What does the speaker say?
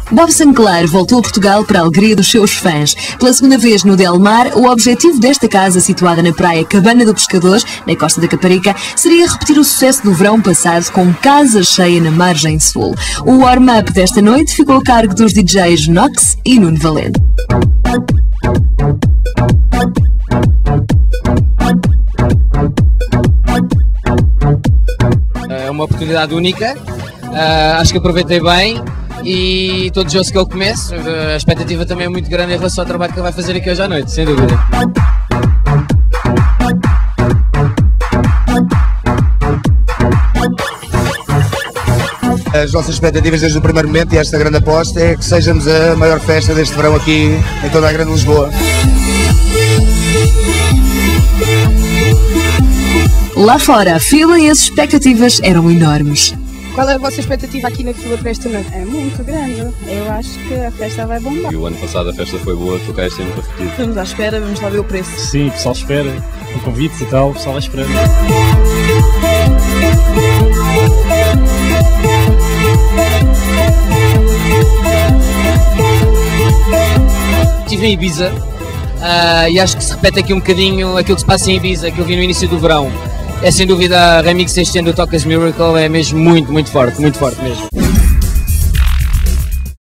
Bob Sinclair voltou a Portugal para a alegria dos seus fãs. Pela segunda vez no Del Mar, o objetivo desta casa, situada na praia Cabana do Pescador, na costa da Caparica, seria repetir o sucesso do verão passado com casa cheia na margem sul. O warm-up desta noite ficou a cargo dos DJs Nox e Nuno Valente. É uma oportunidade única, acho que aproveitei bem e todo jogo que eu começo, a expectativa também é muito grande em relação ao trabalho que ele vai fazer aqui hoje à noite, sem dúvida. As nossas expectativas desde o primeiro momento e esta grande aposta é que sejamos a maior festa deste verão aqui em toda a grande Lisboa. Lá fora, a fila e as expectativas eram enormes. Qual é a vossa expectativa aqui na fila para esta noite? É muito grande. Eu acho que a festa vai bombar. E o ano passado a festa foi boa, tu cá este ano para repetir. Estamos à espera, vamos lá ver o preço. Sim, o pessoal espera, com convites e tal, o pessoal vai esperando. Estive em Ibiza e acho que se repete aqui um bocadinho aquilo que se passa em Ibiza, que eu vi no início do verão. É sem dúvida a remix este ano do Tocas Miracle, é mesmo muito forte mesmo.